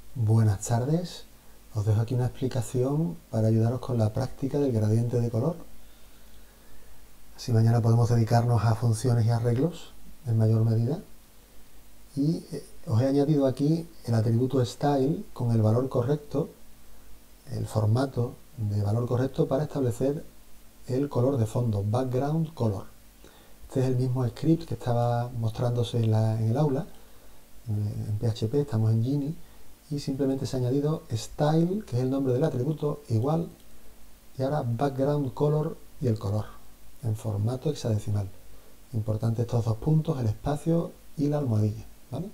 Buenas tardes, os dejo aquí una explicación para ayudaros con la práctica del gradiente de color. Así mañana podemos dedicarnos a funciones y arreglos en mayor medida. Y os he añadido aquí el atributo style con el valor correcto, el formato de valor correcto para establecer el color de fondo, background color. Este es el mismo script que estaba mostrándose en el aula, en PHP, estamos en Gini, y simplemente se ha añadido style, que es el nombre del atributo, igual, y ahora background color y el color, en formato hexadecimal. Importante estos dos puntos, el espacio y la almohadilla, ¿vale?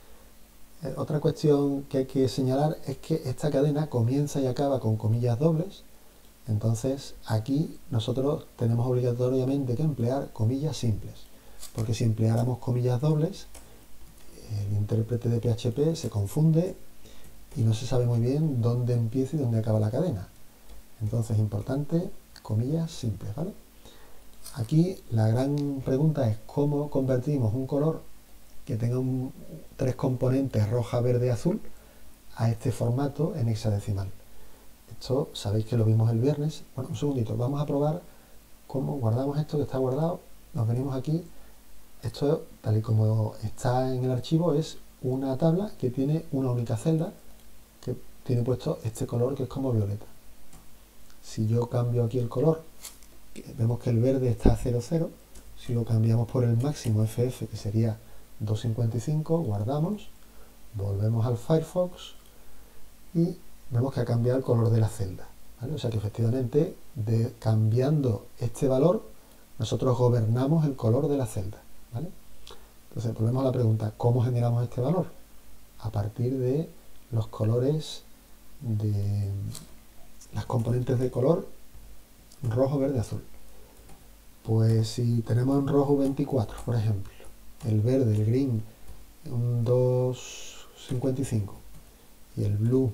Otra cuestión que hay que señalar es que esta cadena comienza y acaba con comillas dobles. Entonces aquí nosotros tenemos obligatoriamente que emplear comillas simples, porque si empleáramos comillas dobles, el intérprete de PHP se confunde y no se sabe muy bien dónde empieza y dónde acaba la cadena. Entonces, importante, comillas simples, ¿vale? Aquí la gran pregunta es cómo convertimos un color que tenga tres componentes roja, verde, azul a este formato en hexadecimal. Esto sabéis que lo vimos el viernes. Bueno, un segundito, vamos a probar cómo guardamos esto que está guardado. Nos venimos aquí. Esto, tal y como está en el archivo, es una tabla que tiene una única celda que tiene puesto este color que es como violeta. Si yo cambio aquí el color, vemos que el verde está a 0,0. Si lo cambiamos por el máximo FF, que sería 255, guardamos, volvemos al Firefox y vemos que ha cambiado el color de la celda, ¿vale? O sea que efectivamente, cambiando este valor, nosotros gobernamos el color de la celda, ¿vale? Entonces volvemos a la pregunta, ¿cómo generamos este valor? A partir de los colores de las componentes de color rojo, verde, azul. Pues si tenemos en rojo 24, por ejemplo, el verde, el green, un 255 y el blue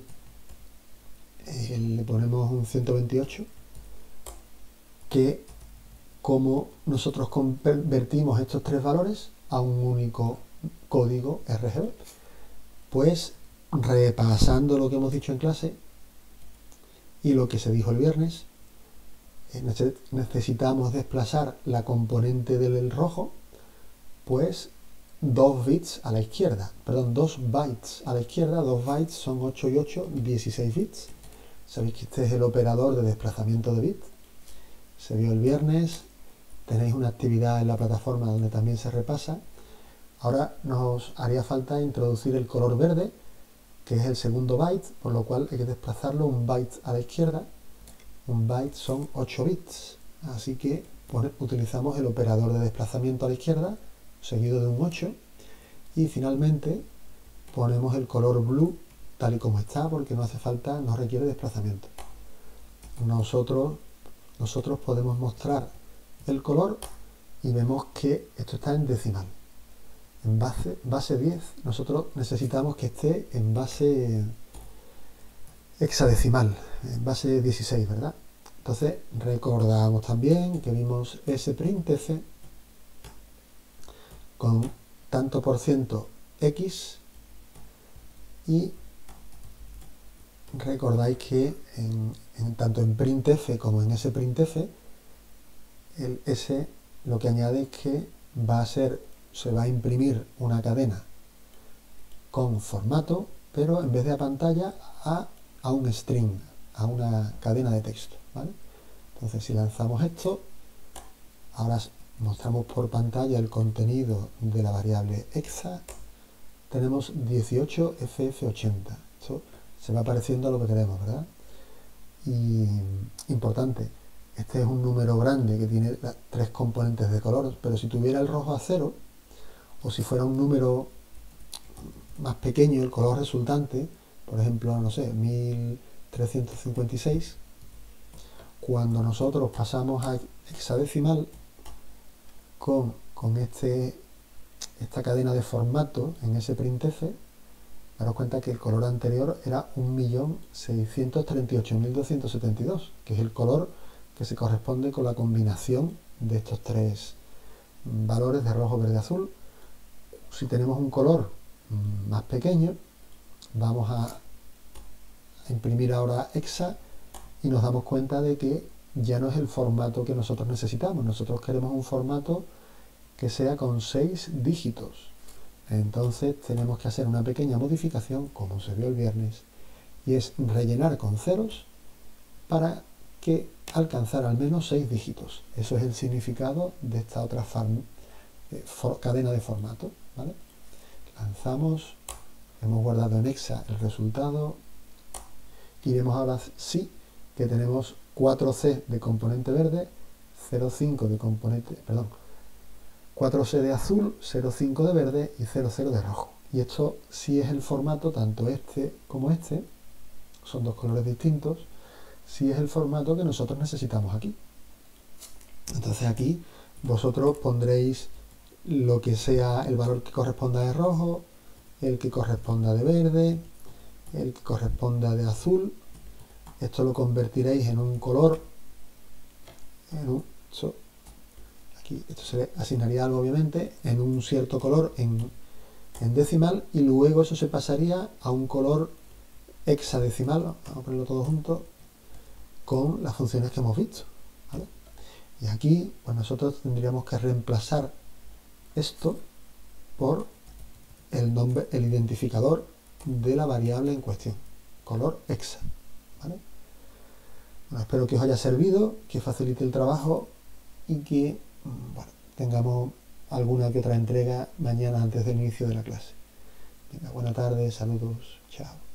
le ponemos un 128, que como nosotros convertimos estos tres valores a un único código RGB, pues repasando lo que hemos dicho en clase y lo que se dijo el viernes, necesitamos desplazar la componente del rojo pues 2 bits a la izquierda, perdón, 2 bytes a la izquierda. 2 bytes son 8 y 8, 16 bits. Sabéis que este es el operador de desplazamiento de bits. Se vio el viernes, tenéis una actividad en la plataforma donde también se repasa. Ahora nos haría falta introducir el color verde, que es el segundo byte, por lo cual hay que desplazarlo un byte a la izquierda. Un byte son 8 bits, así que utilizamos el operador de desplazamiento a la izquierda, seguido de un 8, y finalmente ponemos el color blue tal y como está, porque no hace falta, no requiere desplazamiento. Nosotros podemos mostrar el color y vemos que esto está en decimal. En base 10, nosotros necesitamos que esté en base hexadecimal, en base 16, ¿verdad? Entonces recordamos también que vimos ese printf con tanto por ciento x, y recordáis que tanto en printf como en ese printf, el s lo que añade es que se va a imprimir una cadena con formato, pero en vez de a pantalla a un string, a una cadena de texto, ¿vale? Entonces si lanzamos esto, ahora mostramos por pantalla el contenido de la variable hexa. Tenemos 18ff80. Esto se va pareciendo a lo que queremos, ¿verdad? Y importante, este es un número grande que tiene tres componentes de color, pero si tuviera el rojo a 0, o si fuera un número más pequeño, el color resultante, por ejemplo, no sé, 1356, cuando nosotros pasamos a hexadecimal con esta cadena de formato en ese printf, daros cuenta que el color anterior era 1.638.272, que es el color que se corresponde con la combinación de estos tres valores de rojo, verde, azul. Si tenemos un color más pequeño, vamos a imprimir ahora hexa y nos damos cuenta de que ya no es el formato que nosotros necesitamos. Nosotros queremos un formato que sea con 6 dígitos. Entonces tenemos que hacer una pequeña modificación, como se vio el viernes, y es rellenar con ceros para que alcanzar al menos 6 dígitos. Eso es el significado de esta otra cadena de formato, ¿vale? Lanzamos, hemos guardado en hexa el resultado y vemos ahora sí que tenemos 4C de componente verde, 0,5 de componente, perdón, 4C de azul, 0,5 de verde y 0,0 de rojo. Y esto sí es el formato, tanto este como este, son dos colores distintos, sí es el formato que nosotros necesitamos aquí. Entonces aquí vosotros pondréis lo que sea el valor que corresponda de rojo, el que corresponda de verde, el que corresponda de azul. Esto lo convertiréis en un color, aquí esto se le asignaría algo obviamente, en un cierto color en decimal, y luego eso se pasaría a un color hexadecimal, vamos a ponerlo todo junto, con las funciones que hemos visto, ¿vale? Y aquí pues nosotros tendríamos que reemplazar esto por el nombre, el identificador de la variable en cuestión, color hexa, ¿vale? Bueno, espero que os haya servido, que facilite el trabajo y que bueno, tengamos alguna que otra entrega mañana antes del inicio de la clase. Venga, buena tarde, saludos, chao.